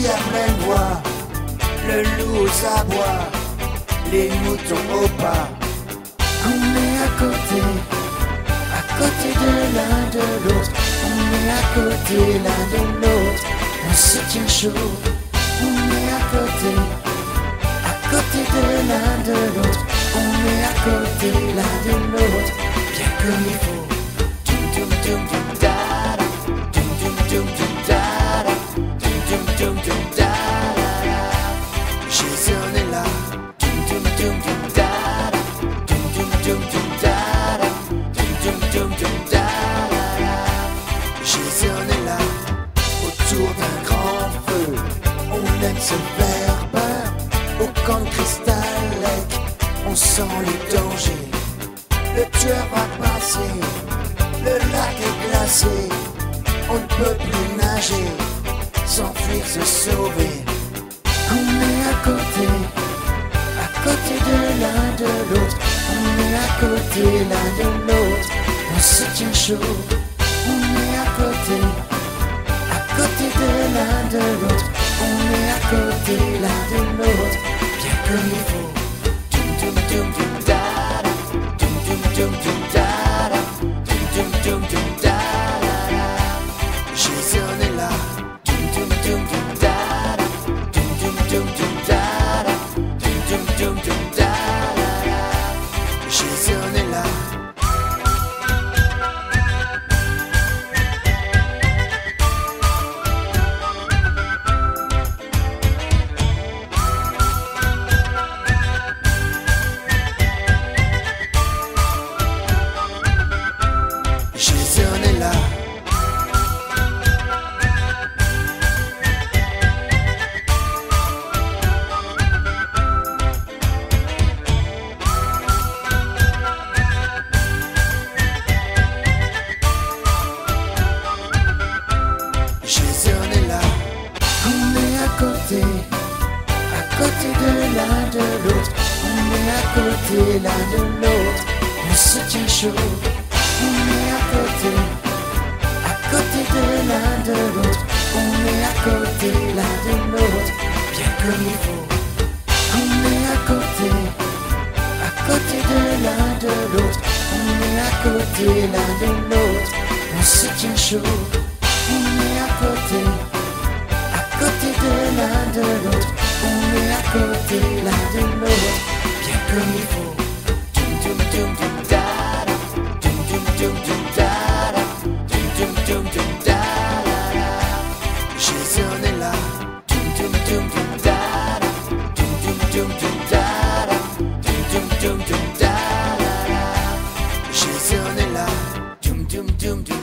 pleine voix, le loup aux abois, les moutons au pas. On est à côté de l'un de l'autre. On est à côté l'un de l'autre. On se tient chaud. On est à côté de l'un de l'autre. On est à côté l'un de l'autre. Bien comme il faut. Dum dum dum dum da da. Dum dum dum dum da da. Dum dum dum dum da da. Jason est là. Dum dum dum dum da da. Dum dum dum dum da da. Dum dum dum dum da da. Jason est là. Autour d'un grand feu, on aime se faire peur. Au camp de cristal, on sent le danger. Le tueur va passer, le lac est glacé. On ne peut plus nager, s'enfuir, se sauver. On est à côté de l'un de l'autre. On est à côté l'un de l'autre. On se tient chaud. On est à côté de l'un de l'autre. On est à côté l'un de l'autre. Bien comme il faut. Dum dum dum dum da da. Dum dum dum dum da da. Dum dum dum dum da da. Jason est là. Dum dum dum dum da da. Dum dum dum dum da da. Dum dum dum dum da da. Jason est là. Jason est là. Jason est là. On est à côté de l'un de l'autre. On est à côté l'un de l'autre. On se tient chaud. On est à côté de l'un de l'autre. On est à côté l'un de l'autre. Bien comme il faut. On est à côté de l'un de l'autre. On est à côté l'un de l'autre. On se tient chaud. On est à côté de l'un de l'autre. On est à côté l'un de l'autre. Bien comme il faut. Dum dum dum dum da da. Dum dum dum dum da da. Dum dum dum dum da da. Jason est là. Dum dum dum dum da da. Dum dum dum dum da da. Dum dum dum dum da da. Jason est là. Dum dum dum dum.